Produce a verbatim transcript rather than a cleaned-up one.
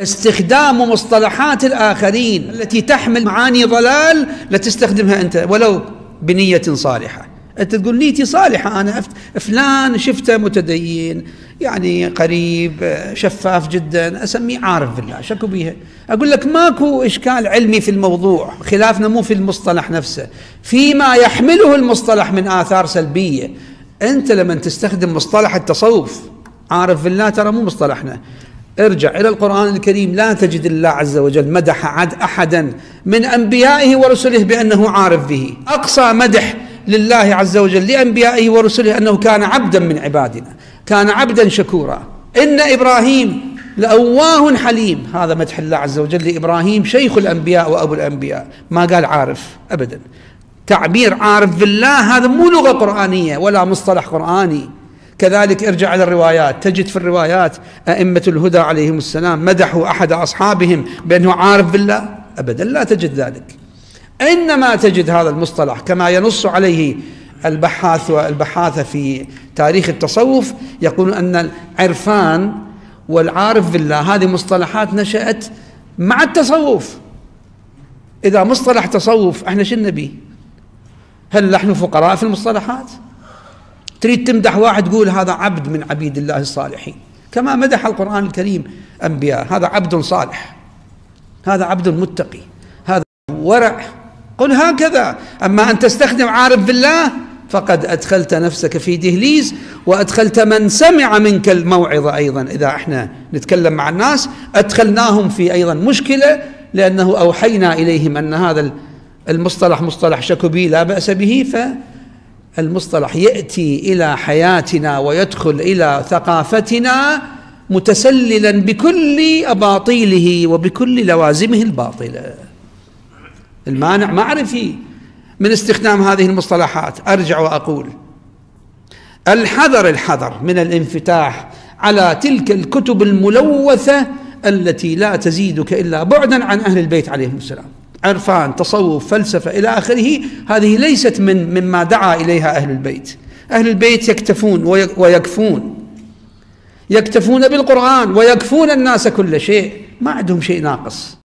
استخدام مصطلحات الآخرين التي تحمل معاني ضلال لا تستخدمها أنت ولو بنية صالحة. أنت تقول نيتي صالحة، أنا فلان شفته متدين يعني قريب شفاف جدا أسميه عارف بالله، شكو بيها. أقول لك ماكو إشكال علمي في الموضوع، خلافنا مو في المصطلح نفسه، فيما يحمله المصطلح من آثار سلبية. أنت لما تستخدم مصطلح التصوف عارف بالله ترى مو مصطلحنا. ارجع إلى القرآن الكريم، لا تجد الله عز وجل مدح عد أحدا من أنبيائه ورسله بأنه عارف به. أقصى مدح لله عز وجل لأنبيائه ورسله أنه كان عبدا من عبادنا، كان عبدا شكورا. إن إبراهيم لأواه حليم، هذا مدح الله عز وجل لإبراهيم شيخ الأنبياء وأبو الأنبياء، ما قال عارف أبدا. تعبير عارف بالله هذا مو لغة قرآنية ولا مصطلح قرآني. كذلك ارجع إلى الروايات، تجد في الروايات أئمة الهدى عليهم السلام مدحوا أحد أصحابهم بأنه عارف بالله؟ أبدا لا تجد ذلك. إنما تجد هذا المصطلح كما ينص عليه البحاث والبحاثة في تاريخ التصوف، يقولون أن العرفان والعارف بالله هذه مصطلحات نشأت مع التصوف. إذا مصطلح تصوف احنا شو نبي؟ هل نحن فقراء في المصطلحات؟ تريد تمدح واحد تقول هذا عبد من عبيد الله الصالحين، كما مدح القرآن الكريم أنبياء، هذا عبد صالح، هذا عبد متقي، هذا ورع، قل هكذا. أما أن تستخدم عارف بالله فقد أدخلت نفسك في دهليز، وأدخلت من سمع منك الموعظة أيضا. إذا احنا نتكلم مع الناس أدخلناهم في أيضا مشكلة، لأنه أوحينا إليهم أن هذا المصطلح مصطلح شكوبي لا بأس به، فالمصطلح يأتي إلى حياتنا ويدخل إلى ثقافتنا متسللا بكل أباطيله وبكل لوازمه الباطلة. المانع معرفي من استخدام هذه المصطلحات. أرجع وأقول الحذر الحذر من الانفتاح على تلك الكتب الملوثة التي لا تزيدك إلا بعدا عن أهل البيت عليهم السلام. عرفان، تصوف، فلسفة إلى آخره، هذه ليست من مما دعا إليها أهل البيت. أهل البيت يكتفون ويكفون يكتفون بالقرآن ويكفون الناس كل شيء، ما عندهم شيء ناقص.